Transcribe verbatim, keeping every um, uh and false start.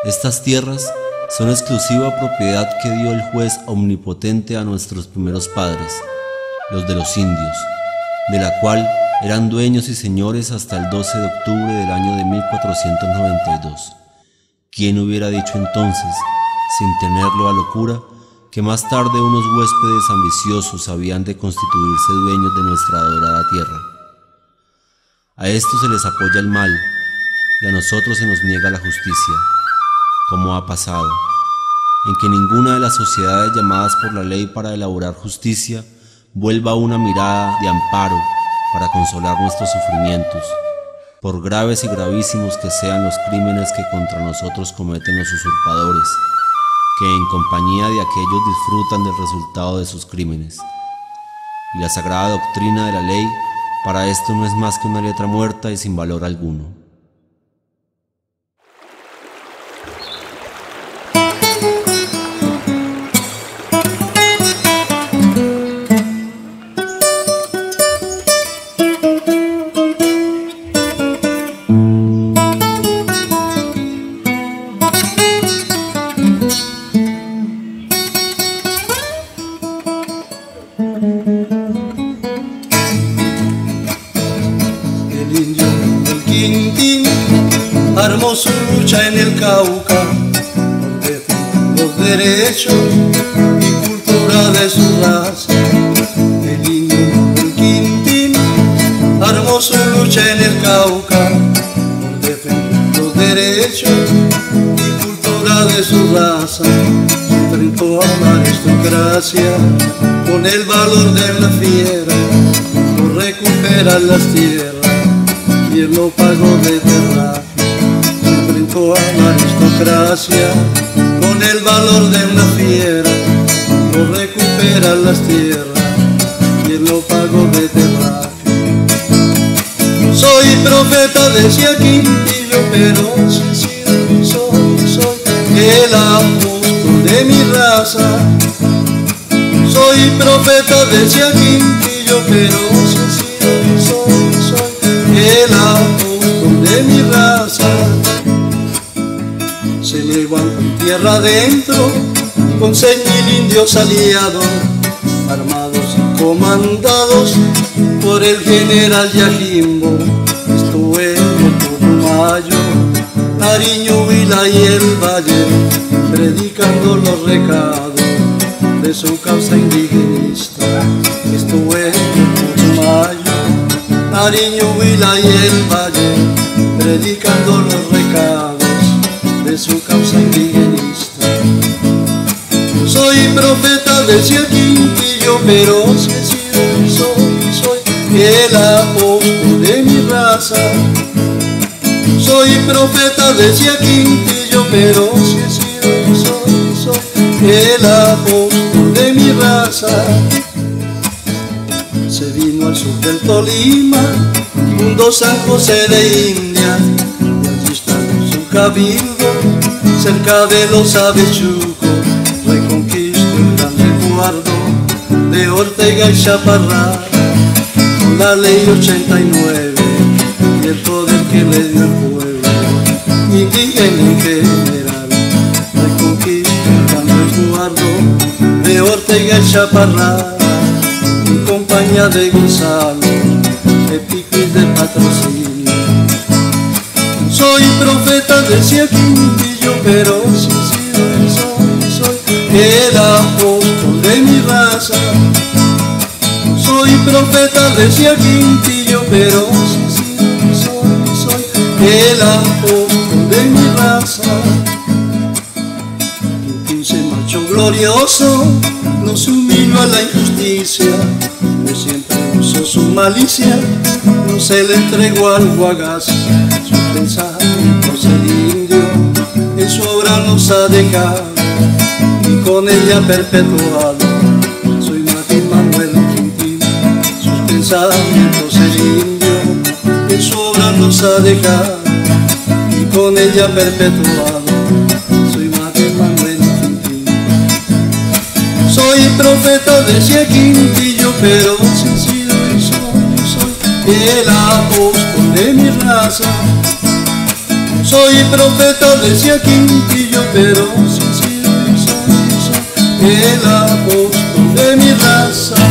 Estas tierras son exclusiva propiedad que dio el juez omnipotente a nuestros primeros padres, los de los indios, de la cual eran dueños y señores hasta el doce de octubre del año de mil cuatrocientos noventa y dos. ¿Quién hubiera dicho entonces, sin tenerlo a locura, que más tarde unos huéspedes ambiciosos habían de constituirse dueños de nuestra adorada tierra? A estos se les apoya el mal, y a nosotros se nos niega la justicia, como ha pasado, en que ninguna de las sociedades llamadas por la ley para elaborar justicia vuelva una mirada de amparo para consolar nuestros sufrimientos, por graves y gravísimos que sean los crímenes que contra nosotros cometen los usurpadores, que en compañía de aquellos disfrutan del resultado de sus crímenes. Y la sagrada doctrina de la ley para esto no es más que una letra muerta y sin valor alguno. El indio del Quintín armó su lucha en el Cauca por defender los derechos y cultura de su raza. El indio del Quintín armó su lucha en el Cauca por defender los derechos y cultura de su raza. Se enfrentó a la aristocracia con el valor de una fiera por recuperar las tierras, y él lo pagó de verdad. Se enfrentó a la aristocracia con el valor de una fiera por recuperar las tierras, y él lo pagó de verdad. Soy profeta, decía Quintillo, pero sencillo soy, soy el apóstol de mi raza. Soy profeta, decía Quintillo, pero sencillo soy, soy el apóstol de mi raza. Se levantó en tierra adentro con seis mil indios aliados, armados y comandados por el general Yajimbo. Esto en el Putumayo, Nariño, Huila y el Valle, predicando los recados de su causa indigenista. Esto en el Putumayo, Nariño, Huila y el Valle, predicando los recados de su causa indigenista. Soy profeta, decía Quintillo, pero si he sido y soy, soy el apóstol de mi raza. Soy profeta, decía Quintillo, pero si he sido y soy, soy el apóstol de mi raza. Se vino al sur del Tolima, fundó San José de India, y allí está su cabildo, cerca de los Avechucos. Reconquistó el gran resguardo de Ortega y Chaparral, con la ley ochenta y nueve y el poder que le dio el pueblo indígena en general. Reconquistó el gran resguardo de Ortega y Chaparral, en compañía de Gonzalo, de Pico y de Patrocinio. Soy profeta, decía Quintillo, pero si he sido y soy, soy el apóstol de mi raza. Soy profeta, decía Quintillo, pero si he sido y soy, soy el apóstol de mi raza. Quintín se marchó glorioso, no se humilló a la injusticia, pues siempre usó su malicia, no se le entregó al guagazo. Sus pensamientos el indio en su obra nos ha dejado, y con ella perpetuado. Soy Martín Manuel Quintín. Sus pensamientos el indio en su obra nos ha dejado, y con ella perpetuado. Soy Martín Manuel Quintín. Soy profeta, decía Quintillo, pero sencillo y soy, soy el apóstol de mi raza. Soy profeta, decía Quintillo, pero sin ciencia, el apóstol de mi raza.